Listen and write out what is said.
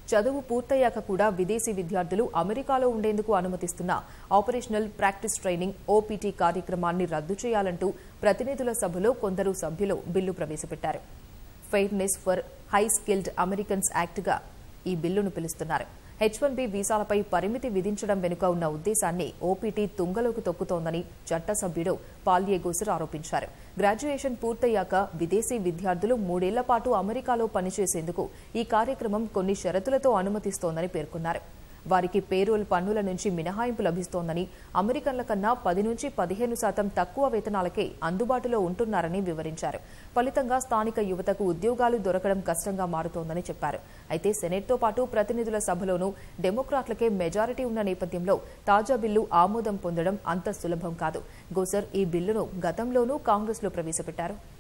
చదువు పూర్తయ్యాక కూడా విదేశీ విద్యార్థులు అమెరికాలో ఉండేందుకు అనుమతిస్తున్న ఆపరేషనల్ ప్రాక్టీస్ ట్రైనింగ్ ఓపీటీ కార్యక్రమాన్ని రద్దు చేయాలంటూ ప్రతినిధుల సభలో కొందరు సభ్యులు బిల్లు ప్రవేశపెట్టారు. Fairness for high skilled Americans యాక్ట్గా ఈ బిల్లును పిలుస్తున్నారు. H1B వీసాలపై పరిమితి విధించడం వెనుక ఉన్న ఉద్దేశాన్ని ఓపీటీ తుంగలోకి తొక్కుతోందని చట్టసభ్యుడు పాల్యే-గోసర్ ఆరోపించారు. గ్రాడ్యుయేషన్ పూర్తయ్యాక విదేశీ విద్యార్థులు 3 ఏళ్ల పాటు అమెరికాలో పనిచేసేందుకు ఈ కార్యక్రమం కొన్ని షరతులతో అనుమతిస్తోందని పేర్కొన్నారు. వారికి పేరోల్ పన్నుల నుంచి మినహాయింపు లభిస్తోందని, అమెరికన్ల కన్నా 10 నుంచి 15% తక్కువ వేతనాలకే అందుబాటులో ఉంటున్నారని వివరించారు. ఫలితంగా స్థానిక యువతకు ఉద్యోగాలు దొరకడం కష్టంగా మారుతోందని చెప్పారు. అయితే సెనెట్తో పాటు ప్రతినిధుల సభలోనూ డెమోక్రాట్లకే మెజారిటీ ఉన్న నేపథ్యంలో తాజా బిల్లు ఆమోదం పొందడం అంత సులభం కాదు. గోసర్ ఈ బిల్లును గతంలోనూ కాంగ్రెస్లో ప్రవేశపెట్టారు.